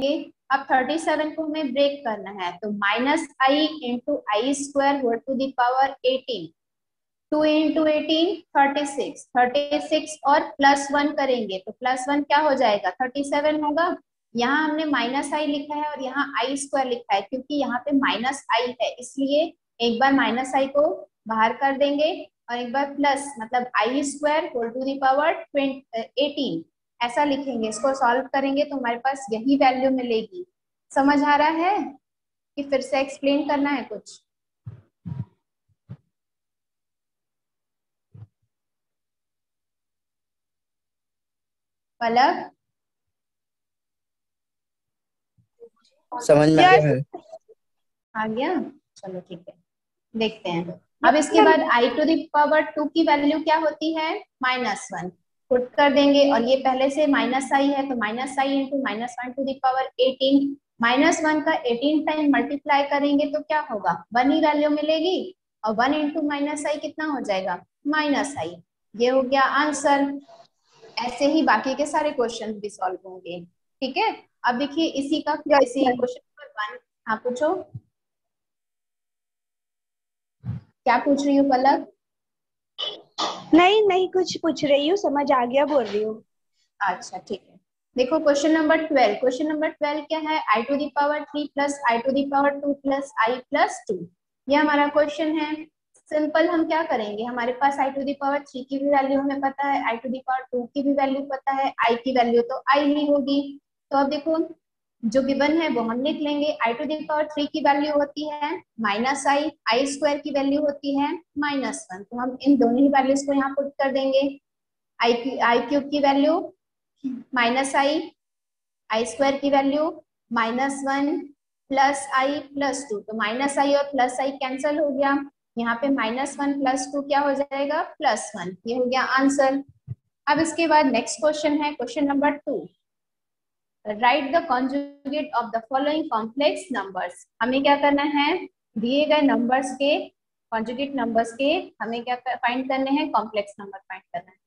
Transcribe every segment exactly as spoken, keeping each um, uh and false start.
लिखेंगे। अब thirty seven को हमें ब्रेक करना है, तो minus i into i square whole to the power eighteen, two into eighteen thirty six, thirty six और प्लस वन करेंगे तो प्लस वन क्या हो जाएगा, थर्टी सेवन होगा। यहाँ हमने माइनस आई लिखा है और यहाँ आई स्क्वायर लिखा है, क्योंकि यहाँ पे माइनस आई है इसलिए एक बार माइनस आई को बाहर कर देंगे और एक बार प्लस, मतलब i square whole to the power eighteen ऐसा लिखेंगे। इसको सॉल्व करेंगे तो हमारे पास यही वैल्यू मिलेगी। समझ आ रहा है कि फिर से एक्सप्लेन करना है कुछ? पलक समझ में आ गया है? आ गया, चलो ठीक है, देखते हैं। अब इसके बाद i to the power two की वैल्यू क्या होती है, माइनस वन, पुट कर देंगे और ये पहले से माइनस आई है तो minus i into minus one to the power eighteen, minus one का एटीन टाइम मल्टीप्लाई करेंगे तो क्या होगा, वन ही वैल्यू मिलेगी और वन इंटू माइनस आई कितना हो जाएगा, माइनस आई। ये हो गया आंसर। ऐसे ही बाकी के सारे क्वेश्चन भी सॉल्व होंगे। ठीक है, अब देखिए इसी का इसी क्वेश्चन नंबर वन, हाँ पूछो, क्या पूछ रही हो पलक? नहीं नहीं कुछ पूछ रही हूँ, समझ आ गया बोल रही हूँ। अच्छा ठीक है, देखो question number twelve, question number twelve क्या है, i to the power three plus i to the power two plus i plus two, ये हमारा क्वेश्चन है। सिंपल हम क्या करेंगे, हमारे पास i to the power three की भी वैल्यू हमें पता है, i to the power two की भी वैल्यू पता है, आई की वैल्यू तो आई ही होगी। तो अब देखो जो गिवन है वो हम लिख लेंगे। I to the power three की वैल्यू होती है माइनस आई, आई स्क्वायर की वैल्यू होती है माइनस वन, तो हम इन दोनों ही वैल्यूज को यहाँ पुट कर देंगे। आई की आई क्यूब की value minus i, i square की value minus one plus i plus two, तो माइनस आई और प्लस आई कैंसिल हो गया, यहाँ पे माइनस वन प्लस टू क्या हो जाएगा, प्लस वन, ये हो गया आंसर। अब इसके बाद नेक्स्ट क्वेश्चन है question number two, write the conjugate of the following complex numbers. हमें क्या करना है, दिए गए नंबर्स के कॉन्जुगेट नंबर्स के हमें क्या फाइंड करने हैं, कॉम्प्लेक्स नंबर फाइंड करना है।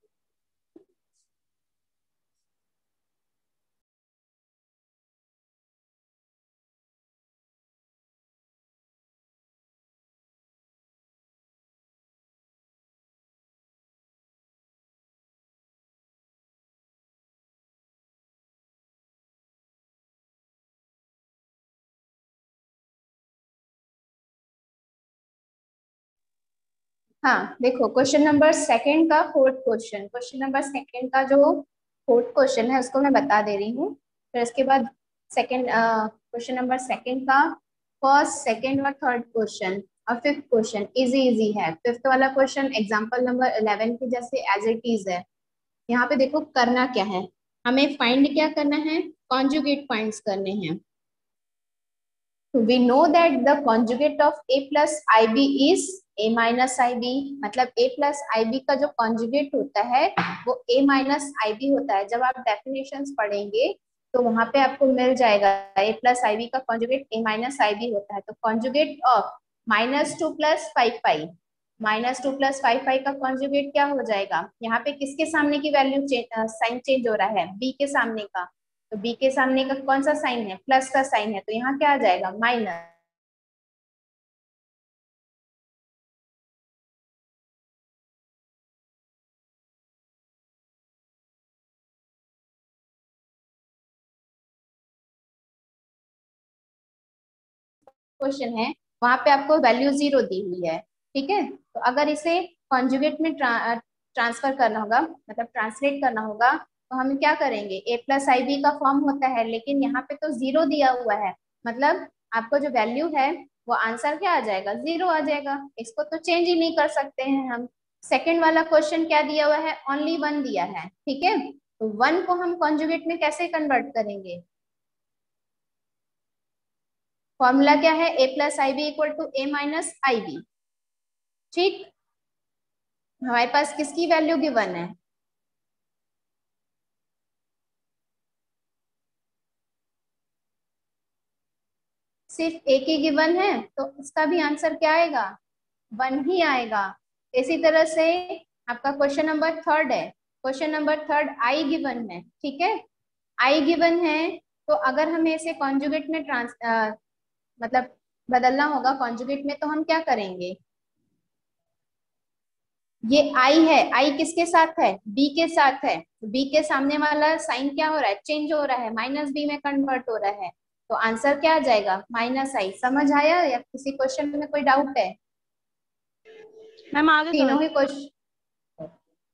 हाँ देखो क्वेश्चन नंबर सेकंड का fourth question, question number second का जो फोर्थ क्वेश्चन है उसको मैं बता दे रही हूँ। फिर इसके बाद सेकंड क्वेश्चन नंबर सेकंड का फर्स्ट सेकंड और थर्ड क्वेश्चन और फिफ्थ क्वेश्चन इजी इजी है। फिफ्थ वाला क्वेश्चन एग्जाम्पल नंबर इलेवन के जैसे एज इट इज है। यहाँ पे देखो करना क्या है, हमें फाइंड क्या करना है, कॉन्जुगेट पॉइंट्स करने हैं। we know that the conjugate of a plus ib is a minus ib, मतलब a plus ib का जो conjugate होता है वो a minus ib होता है। जब आप definitions पढ़ेंगे तो वहां पे आपको मिल जाएगा a plus ib का conjugate a minus ib होता है। तो conjugate of minus two plus five pi, minus two plus five pi का कॉन्जुगेट क्या हो जाएगा, यहाँ पे किसके सामने की वैल्यू साइन चेंज हो रहा है, b के सामने का, तो b के सामने का कौन सा साइन है, प्लस का साइन है, तो यहाँ क्या आ जाएगा, माइनस। क्वेश्चन है वहां पे आपको वैल्यू जीरो दी हुई है। ठीक है, तो अगर इसे कॉन्जुगेट में ट्रा, ट्रांसफर करना होगा, मतलब ट्रांसलेट करना होगा, तो हम क्या करेंगे, a प्लस आई बी का फॉर्म होता है, लेकिन यहाँ पे तो जीरो दिया हुआ है, मतलब आपको जो वैल्यू है वो आंसर क्या आ जाएगा, जीरो आ जाएगा। इसको तो चेंज ही नहीं कर सकते हैं हम। सेकेंड वाला क्वेश्चन क्या दिया हुआ है, ओनली वन दिया है। ठीक है, तो वन को हम कॉन्जुगेट में कैसे कन्वर्ट करेंगे, फॉर्मूला क्या है, a plus i b equal to a minus i b. ठीक, हमारे पास किसकी वैल्यू गिवन है, सिर्फ ए की गिवन है, तो इसका भी आंसर क्या आएगा, वन ही आएगा। इसी तरह से आपका क्वेश्चन नंबर थर्ड है, क्वेश्चन नंबर थर्ड आई गिवन है। ठीक है, आई गिवन है तो अगर हमें इसे कॉन्जुगेट में ट्रांस आ, मतलब बदलना होगा कॉन्जुगेट में, तो हम क्या करेंगे, ये आई है, आई किसके साथ है, बी के साथ है, बी के सामने वाला साइन क्या हो रहा है, चेंज हो रहा है, माइनस बी में कन्वर्ट हो रहा है, तो आंसर क्या आ जाएगा, माइनस आई। समझ आया या किसी क्वेश्चन में कोई डाउट है? मैम आगे तीनों ही क्वेश्चन।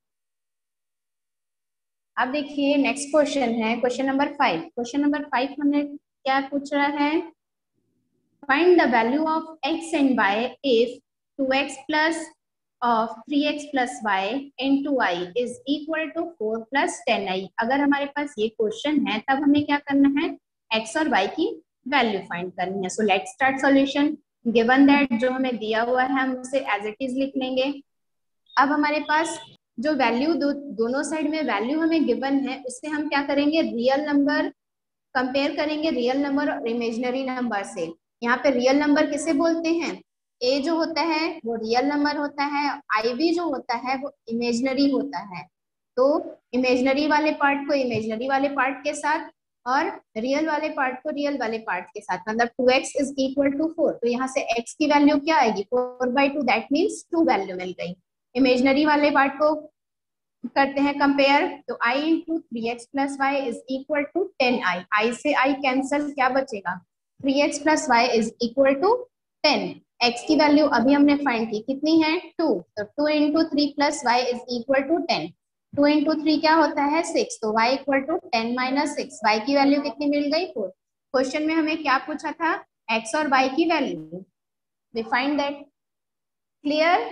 अब देखिए नेक्स्ट क्वेश्चन है question number five. Question number five हमें क्या पूछ रहा है, find the value of x and y if two x plus of three x plus y into i is equal to four plus ten i. अगर हमारे पास ये question है तब हमें क्या करना है, x और y की वैल्यू फाइंड करनी है। So let's start solution. Given that जो हमें दिया हुआ है हम उसे एज इट इज लिख लेंगे। अब हमारे पास जो वैल्यू दो, दोनों साइड में वैल्यू हमें गिवन है उससे हम क्या करेंगे, रियल नंबर कंपेयर करेंगे रियल नंबर और इमेजिनरी नंबर से। यहाँ पे रियल नंबर किसे बोलते हैं, ए जो होता है वो रियल नंबर होता है, आई भी जो होता है वो इमेजिनरी होता है। तो इमेजिनरी वाले पार्ट को इमेजिनरी वाले पार्ट के साथ और रियल वाले पार्ट को रियल वाले पार्ट के साथ, मतलब two x is equal to four, तो यहाँ से x की वैल्यू क्या आएगी, four by two, that means two value मिल गई। इमेजिनरी वाले पार्ट को करते हैं कंपेयर, तो i into three x plus y is equal to ten i. I से i कैंसल, क्या बचेगा, three x plus y is equal to ten. x की वैल्यू अभी हमने फाइंड की कितनी है, टू, तो two into three plus y is equal to ten. Two into three क्या होता है, सिक्स, तो y equal to ten minus six, y की वैल्यू कितनी मिल गई, फोर। क्वेश्चन में हमें क्या पूछा था, x और y की value, we find that. Clear?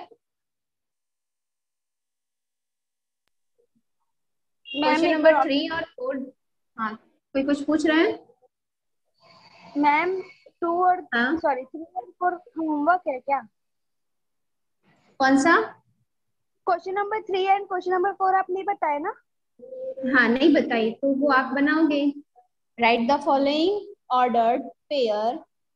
Question number three और फोर, हाँ कोई कुछ पूछ रहे हैं? मैम टू और हाँ सॉरी थ्री और फोर होमवर्क है क्या? कौन सा? Question number three and question number four आप नहीं बताए ना? हाँ नहीं बताई, तो वो आप बनाओगे। Write the following ordered pair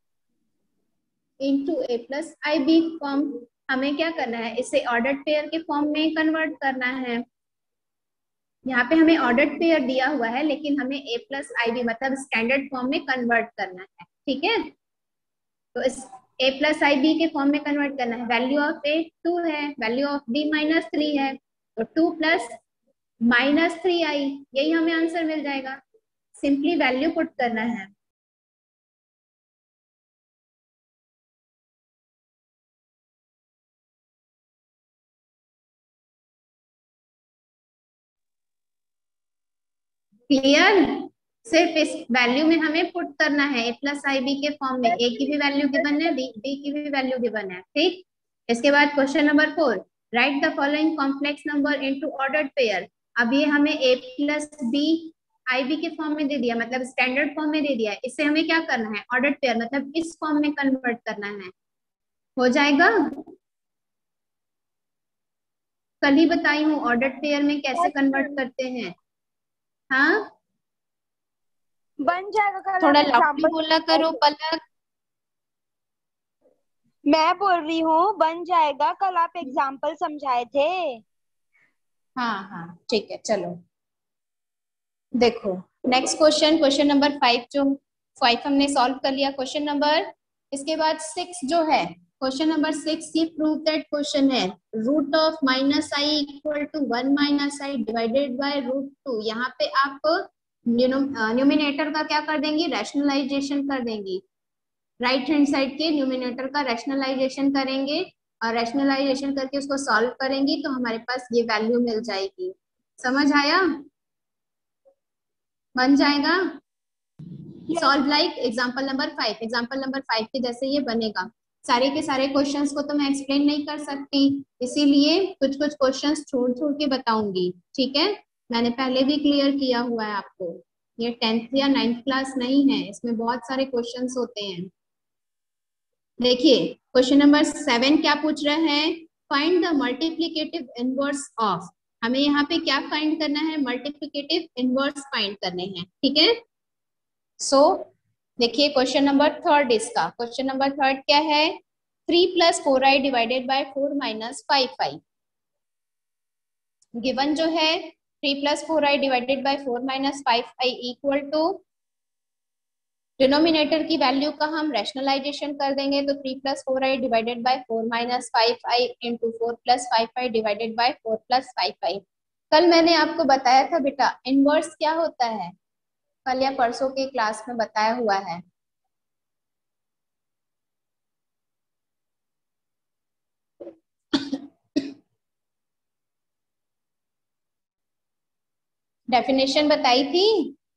into a plus i b form. हमें क्या करना है, इसे ऑर्डर्ड पेयर के फॉर्म में कन्वर्ट करना है। यहाँ पे हमें ऑर्डर्ड पेयर दिया हुआ है लेकिन हमें ए प्लस आई बी मतलब स्टैंडर्ड फॉर्म में कन्वर्ट करना है, ठीक है। तो इस ए प्लस आई बी के फॉर्म में कन्वर्ट करना है। वैल्यू ऑफ ए टू है, value of b minus three है, तो two plus minus three i, यही हमें आंसर मिल जाएगा। सिंपली वैल्यू पुट करना है। क्लियर? सिर्फ इस वैल्यू में हमें पुट करना है ए प्लस आई बी के फॉर्म में। ए की भी वैल्यू गिवन है, बी बी की भी वैल्यू गिवन है, ठीक। इसके बाद question number four, write the following complex number into ordered pair. अब ये हमें a plus b i b के फॉर्म में दे दिया, मतलब स्टैंडर्ड फॉर्म में दे दिया है। इससे हमें क्या करना है, ऑर्डर्ड पेयर मतलब इस फॉर्म में कन्वर्ट करना है। हो जाएगा? कल ही बताई हूँ ऑर्डर्ड पेयर में कैसे कन्वर्ट करते हैं। हाँ बन जाएगा कल थोड़ा आप लाउडली एग्जांपल। बोला करो पलक। मैं बोल रही हूँ बन जाएगा, कल आप एग्जांपल समझाए थे। हाँ हाँ ठीक है चलो। देखो next question, question number five, जो फाइव हमने सॉल्व कर लिया। क्वेश्चन नंबर इसके बाद सिक्स जो है, क्वेश्चन नंबर सिक्स, ये प्रूव दैट क्वेश्चन है, root of minus i equal to one minus i divided by root two. यहाँ पे आप न्यूमिनेटर का क्या कर देंगी, रैशनलाइजेशन कर देंगी। राइट हैंड साइड के न्यूमिनेटर का रैशनलाइजेशन करेंगे और रैशनलाइजेशन करके उसको सॉल्व करेंगी तो हमारे पास ये वैल्यू मिल जाएगी। समझ आया? बन जाएगा। Solve like example number five. Example number five के जैसे ये बनेगा। सारे के सारे क्वेश्चंस को तो मैं एक्सप्लेन नहीं कर सकती, इसीलिए कुछ कुछ क्वेश्चंस छोड़ छोड़ के बताऊंगी, ठीक है। मैंने पहले भी क्लियर किया हुआ है आपको, ये टेंथ या नाइन्थ क्लास नहीं है, इसमें बहुत सारे क्वेश्चंस होते हैं। देखिए क्वेश्चन नंबर सेवन क्या पूछ रहे हैं, find the multiplicative inverse of. हमें यहाँ पे क्या फाइंड करना है, मल्टीप्लिकेटिव इनवर्स फाइंड करने हैं, ठीक है। सो so, देखिए क्वेश्चन नंबर थर्ड इसका, क्वेश्चन नंबर थर्ड क्या है, three plus four i divided by four minus five i. Given जो है three plus four i divided by four minus five i equal to denominator की value का हम rationalization कर देंगे, तो three plus four i divided by four minus five i into four plus five i divided by four plus five आई। कल मैंने आपको बताया था बेटा इनवर्स क्या होता है, कल या परसों के क्लास में बताया हुआ है। डेफिनेशन बताई थी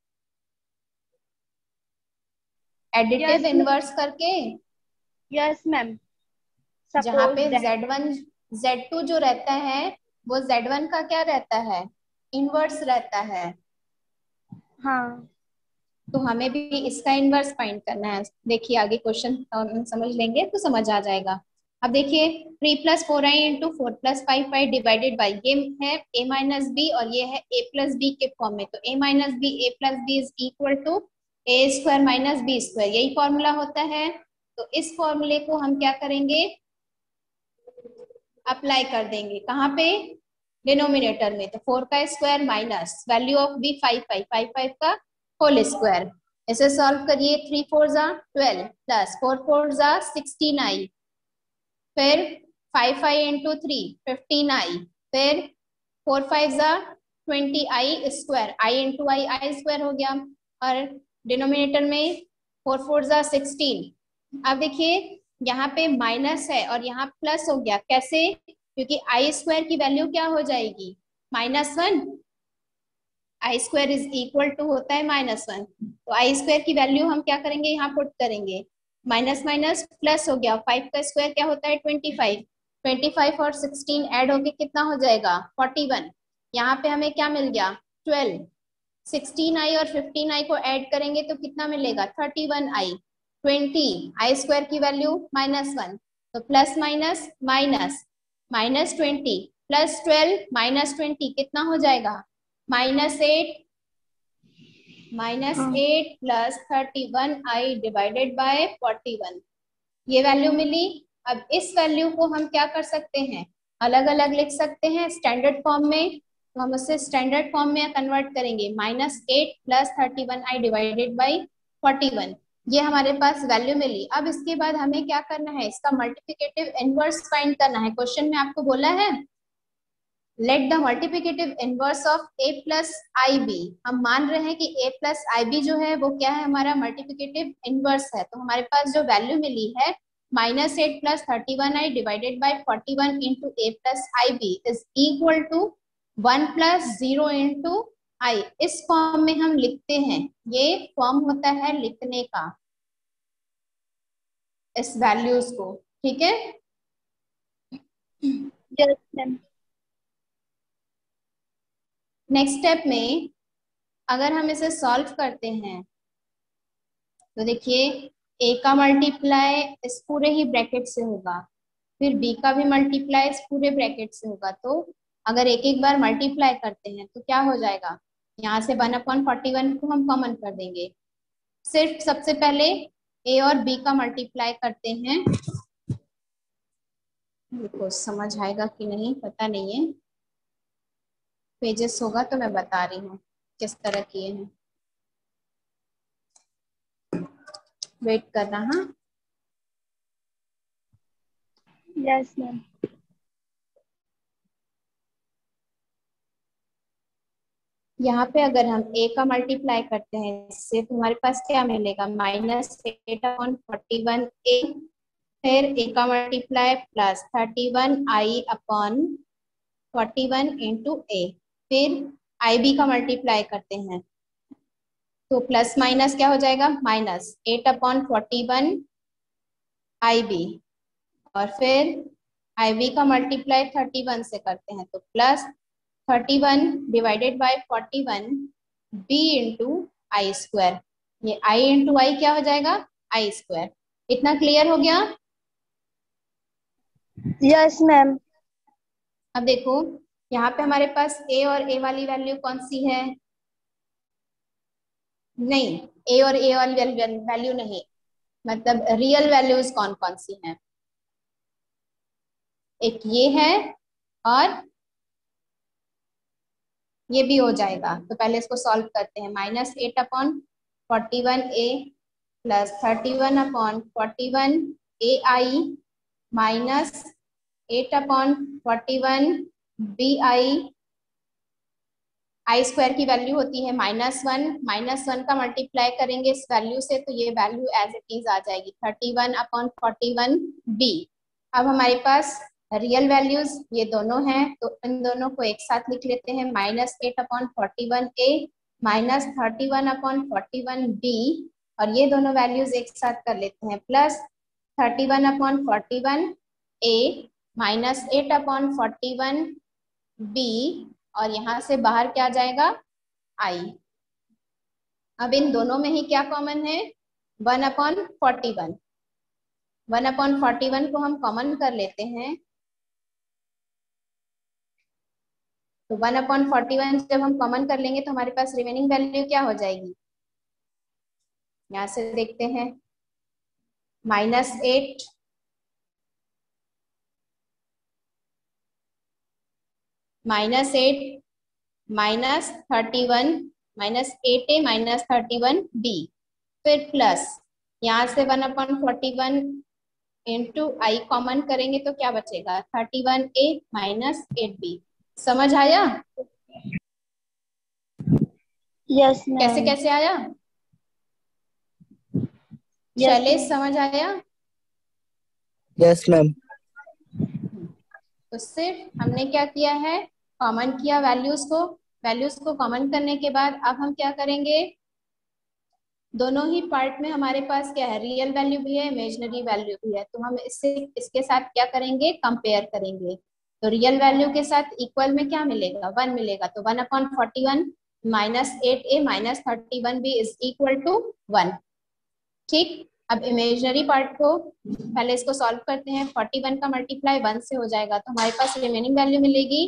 एडिटिव इनवर्स करके। Yes ma'am. जहाँ पे Z वन Z टू जो रहता है वो Z वन का क्या रहता है, इनवर्स रहता है। हाँ, तो हमें भी इसका इनवर्स फाइंड करना है। देखिए आगे क्वेश्चन समझ लेंगे तो समझ आ जाएगा। अब देखिए three plus four i into four plus five i divided by, ये है a माइनस बी और ये है a प्लस बी के फॉर्म में। तो a minus b a plus b is equal to a square minus b square, यही formula होता है। तो इस फॉर्मूले को हम क्या करेंगे, अप्लाई कर देंगे कहाँ पे, डिनोमिनेटर में। तो फोर का square minus value of b five five five five का होल स्क्वायर। इसे सॉल्व करिए, थ्री फोर जा ट्वेल्व प्लस फोर फोर जा सिक्सटीन आई, फिर five five into three fifteen i, फिर फोर फाइव जा twenty i square, i into i i square हो गया, और डिनोमिनेटर में फोर फोर जा सिक्सटीन। अब देखिए यहाँ पे माइनस है और यहाँ प्लस हो गया, कैसे, क्योंकि आई स्क्वायर की वैल्यू क्या हो जाएगी, minus one. I square is equal to होता है माइनस वन, तो आई स्क्वायर की वैल्यू हम क्या करेंगे, यहाँ पुट करेंगे, माइनस माइनस प्लस हो गया, फाइव का स्क्वायर क्या होता है ट्वेंटी फाइव, ट्वेंटी फाइव और सिक्सटीन ऐड होके कितना हो जाएगा फोर्टी वन। यहाँ पे हमें क्या मिल गया ट्वेल्व, सिक्सटीन आई और फिफ्टीन आई को ऐड करेंगे तो कितना मिलेगा thirty one i, twenty i square की वैल्यू माइनस वन, तो plus minus minus, minus twenty plus twelve minus twenty कितना हो जाएगा minus eight, minus eight plus thirty one i divided by forty one, ये वैल्यू मिली। अब इस value को हम क्या कर सकते हैं, अलग अलग लिख सकते हैं स्टैंडर्ड फॉर्म में, तो हम उसे स्टैंडर्ड फॉर्म में कन्वर्ट करेंगे, minus eight plus thirty one i divided by forty one, ये हमारे पास वैल्यू मिली। अब इसके बाद हमें क्या करना है, इसका मल्टीप्लिकेटिव इनवर्स फाइंड करना है। क्वेश्चन में आपको बोला है let the multiplicative inverse of a plus i b, हम मान रहे हैं कि a प्लस आई बी जो है वो क्या है, हमारा मल्टीप्लिकेटिव इनवर्स है। तो हमारे पास जो वैल्यू मिली है minus eight plus thirty one i divided by forty one into a plus i b is equal to one plus zero into i. इस फॉर्म में हम लिखते हैं, ये फॉर्म होता है लिखने का इस वैल्यूज को, ठीक है। Yes ma'am. नेक्स्ट स्टेप में अगर हम इसे सॉल्व करते हैं तो देखिए a का मल्टीप्लाई इस पूरे ही ब्रैकेट से होगा, फिर b का भी मल्टीप्लाई इस पूरे ब्रैकेट से होगा। तो अगर एक एक बार मल्टीप्लाई करते हैं तो क्या हो जाएगा, यहाँ से वन अपॉन फोर्टी वन को हम कॉमन कर देंगे। सिर्फ सबसे पहले a और b का मल्टीप्लाई करते हैं, देखो समझ आएगा कि नहीं पता नहीं है, पेजेस होगा तो मैं बता रही हूँ किस तरह किए हैं, वेट करना। हाँ यस मैम। यहाँ पे अगर हम a का मल्टीप्लाई करते हैं इससे तो हमारे पास क्या मिलेगा, minus eight upon forty one a, फिर a का multiply plus thirty one i upon forty one into a, फिर ib का मल्टीप्लाई करते हैं तो प्लस माइनस क्या हो जाएगा, minus eight upon forty one i b, और फिर ib का मल्टीप्लाई थर्टी वन से करते हैं तो plus thirty one divided by forty one b into i square, ये i इंटू आई क्या हो जाएगा आई स्क्वायर। इतना क्लियर हो गया। Yes ma'am. अब देखो यहाँ पे हमारे पास a और a वाली वैल्यू कौन सी है, नहीं a और a वाली वैल्यू नहीं, मतलब रियल वैल्यूज कौन कौन सी हैं, एक ये है और ये भी हो जाएगा। तो पहले इसको सॉल्व करते हैं, minus eight upon forty one a plus thirty one upon forty one a i minus eight upon forty one b i. I square की वैल्यू होती है माइनस वन, माइनस वन का मल्टीप्लाई करेंगे इस वैल्यू से तो ये वैल्यू एज इट इज आ जाएगी thirty one upon forty one b. अब हमारे पास रियल वैल्यूज ये दोनों हैं तो इन दोनों को एक साथ लिख लेते हैं, minus eight upon forty one a minus thirty one upon forty one b, और ये दोनों वैल्यूज एक साथ कर लेते हैं, plus thirty one upon forty one a minus eight upon forty one b, और यहां से बाहर क्या जाएगा आई। अब इन दोनों में ही क्या कॉमन है, one upon forty one, one upon forty one को हम कॉमन कर लेते हैं, तो वन अपॉन फोर्टी वन जब हम कॉमन कर लेंगे तो हमारे पास रिमेनिंग वैल्यू क्या हो जाएगी, यहां से देखते हैं, minus eight minus eight minus thirty one minus eight a minus thirty one b, फिर प्लस यहाँ से one upon forty one into i common करेंगे तो क्या बचेगा thirty one a minus eight b. समझ आया? यस कैसे मैम। कैसे आया? Yes, Shailesh ma'am. समझ आया? Yes ma'am. तो सिर्फ हमने क्या किया है, कॉमन किया वैल्यूज को, वैल्यूज को कॉमन करने के बाद अब हम क्या करेंगे, दोनों ही पार्ट में हमारे पास क्या है, रियल वैल्यू भी है इमेजिनरी वैल्यू भी है, तो हम इससे इसके साथ क्या करेंगे, कंपेयर करेंगे। तो रियल वैल्यू के साथ इक्वल में क्या मिलेगा, वन मिलेगा, तो one upon forty one minus eight a minus thirty one b is equal to one. ठीक, अब इमेजिनरी पार्ट को पहले इसको सॉल्व करते हैं, फोर्टी वन का मल्टीप्लाई वन से हो जाएगा तो हमारे पास रिमेनिंग वैल्यू मिलेगी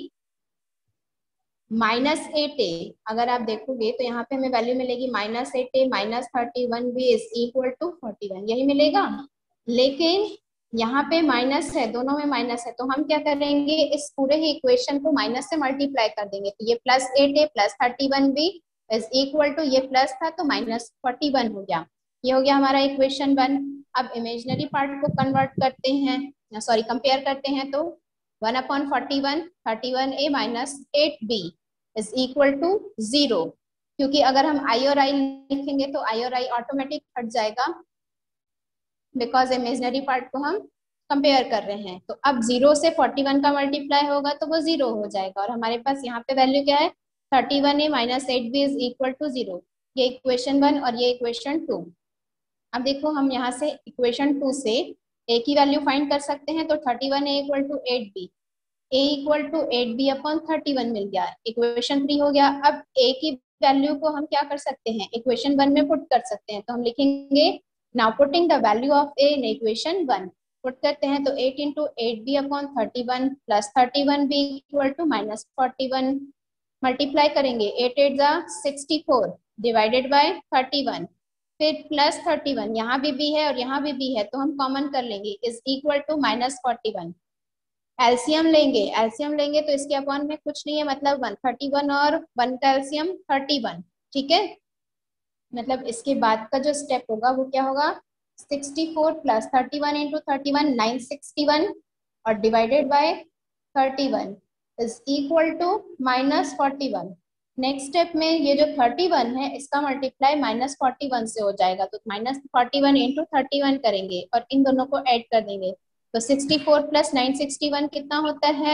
माइनस एट ए। अगर आप देखोगे तो यहाँ पे हमें वैल्यू मिलेगी minus eight a minus thirty one b is equal to forty one, यही मिलेगा। लेकिन यहाँ पे माइनस है, दोनों में माइनस है, तो हम क्या करेंगे, इस पूरे ही इक्वेशन को माइनस से मल्टीप्लाई कर देंगे, तो ये plus eight a plus thirty one b is equal to, ये प्लस था तो माइनस फोर्टी वन हो गया, ये हो गया हमारा इक्वेशन वन। अब इमेजिनरी पार्ट को कन्वर्ट करते हैं, सॉरी कंपेयर करते हैं, तो one upon forty one thirty one a minus eight b is equal to zero, क्योंकि अगर हम आई और आई लिखेंगे तो आई और आई ऑटोमेटिक हट जाएगा, बिकॉज इमेजिनरी पार्ट को हम कंपेयर कर रहे हैं। तो अब जीरो से फोर्टी वन का मल्टीप्लाई होगा तो वो जीरो हो जाएगा, और हमारे पास यहाँ पे वैल्यू क्या है, thirty one a minus eight b is equal to zero. ये इक्वेशन वन और ये इक्वेशन टू। अब देखो हम यहाँ से इक्वेशन टू से ए की वैल्यू फाइंड कर सकते हैं, तो thirty one a equal to eight b, a equal to eight b upon thirty one मिल गया, इक्वेशन थ्री हो गया। अब ए की वैल्यू को हम क्या कर सकते हैं, इक्वेशन वन में पुट कर सकते हैं, तो हम लिखेंगे now putting the value of a in equation one, put करते हैं तो eight into eight b upon thirty one plus thirty one b equal to minus forty one, multiply करेंगे, एट एट जा sixty four divided by thirty one, फिर plus thirty one, यहाँ भी B है और यहाँ भी बी है तो हम कॉमन कर लेंगे, is equal to minus forty one. LCM लेंगे, एलसीएम लेंगे तो इसके अपॉन में कुछ नहीं है, मतलब वन, थर्टी वन और वन का एलसीएम थर्टी वन, ठीक है। मतलब इसके बाद का जो स्टेप होगा वो क्या होगा, sixty four plus thirty one into thirty one nine sixty one और divided by thirty one is equal to minus forty one. Next step में ये जो थर्टी वन है इसका मल्टीप्लाई माइनस फोर्टी वन से हो जाएगा, तो minus forty one into thirty one करेंगे और इन दोनों को ऐड कर देंगे, तो sixty four plus nine sixty one कितना होता है,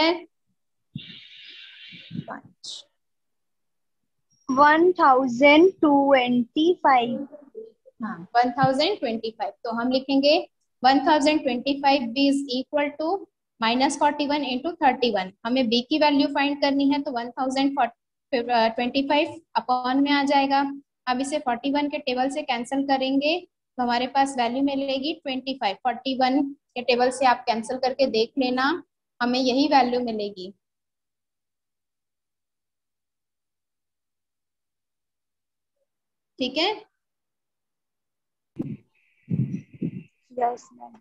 वन थाउजेंड ट्वेंटी फाइव। हाँ वन थाउजेंड ट्वेंटी फाइव, तो हम लिखेंगे one thousand twenty five b is equal to minus forty one into thirty one. हमें बी की वैल्यू फाइंड करनी है तो one thousand twenty five upon में आ जाएगा। अब इसे फोर्टी वन के टेबल से कैंसिल करेंगे तो हमारे पास वैल्यू मिलेगी ट्वेंटी फाइव, फोर्टी वन के टेबल से आप कैंसिल करके देख लेना, हमें यही वैल्यू मिलेगी। ठीक है, यस मैम।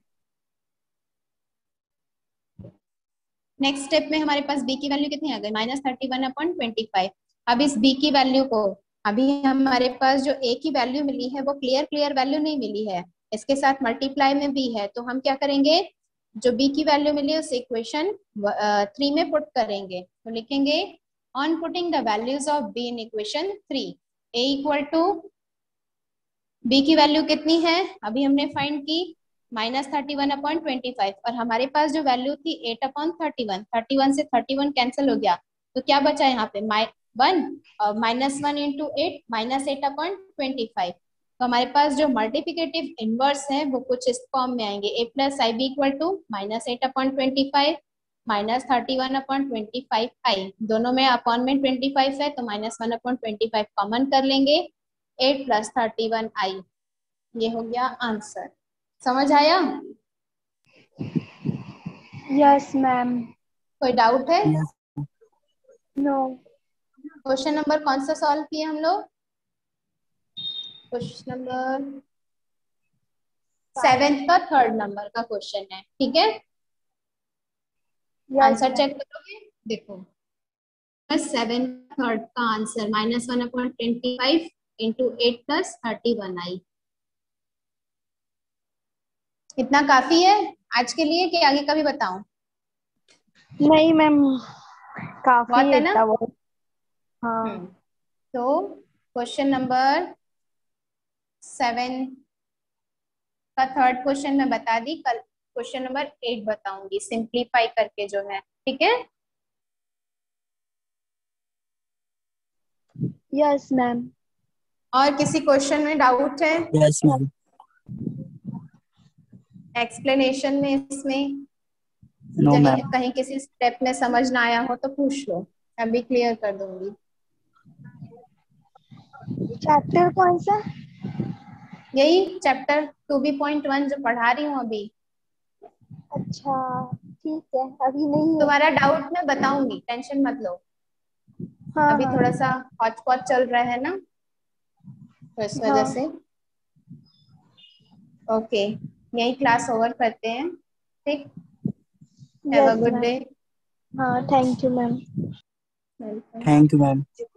नेक्स्ट स्टेप में हमारे पास b की वैल्यू कितनी आ गई, minus thirty one upon twenty five. अब इस b की वैल्यू को अभी हमारे पास जो a की वैल्यू मिली है वो क्लियर क्लियर वैल्यू नहीं मिली है, इसके साथ मल्टीप्लाई में b है, तो हम क्या करेंगे, जो b की वैल्यू मिली है उस इक्वेशन थ्री में पुट करेंगे। तो लिखेंगे on putting the values of b in equation three, a equal to b की वैल्यू कितनी है अभी हमने फाइंड की, minus thirty one upon twenty five, और हमारे पास जो वैल्यू थी eight upon thirty one, thirty one से थर्टी वन कैंसिल हो गया, तो क्या बचा यहाँ पे वन, और minus one into eight minus eight upon twenty five. तो हमारे पास जो मल्टीप्लिकेटिव इनवर्स है वो कुछ इस फॉर्म में आएंगे, a plus i b equal to minus eight upon twenty five minus thirty one upon twenty five i, दोनों में अपॉन में ट्वेंटी फाइव है तो minus one upon twenty five common कर लेंगे, eight plus thirty one i, ये हो गया आंसर। समझ आया? Yes ma'am. कोई डाउट है? Yes. नो। क्वेश्चन नंबर कौन सा सॉल्व किए हम लोग? क्वेश्चन नंबर सेवेंथ का थर्ड नंबर का क्वेश्चन है, ठीक है? आंसर चेक करोगे, देखो सेवन थर्ड का answer minus one upon twenty five into eight plus thirty one i. इतना काफी है आज के लिए कि आगे का भी बताऊं? नहीं मैम, काफी बहुत है ना? इतना बहुत। हाँ। हम्म, तो क्वेश्चन नंबर सेवन का थर्ड क्वेश्चन मैं बता दी, कल क्वेश्चन नंबर एट बताऊंगी सिंप्लीफाई करके जो है, ठीक है? Yes ma'am. और किसी क्वेश्चन में डाउट है? Yes, ma'am. एक्सप्लेनेशन में इसमें No, कहीं ma'am. कहीं किसी स्टेप में समझ ना आया हो तो पूछ लो, अभी क्लियर कर दूंगी। चैप्टर कौन सा? यही chapter two b point one जो पढ़ा रही हूँ अभी। अच्छा ठीक है, अभी नहीं है। तुम्हारा डाउट मैं बताऊंगी, टेंशन मत लो। हाँ अभी हाँ थोड़ा सा हॉच पॉच चल रहा है ना, तो इस वजह हाँ। से। ओके, यही क्लास ओवर करते हैं, ठीक? Have a yes good ma'am. Day. हाँ, thank you ma'am. Welcome. Thank you, ma'am.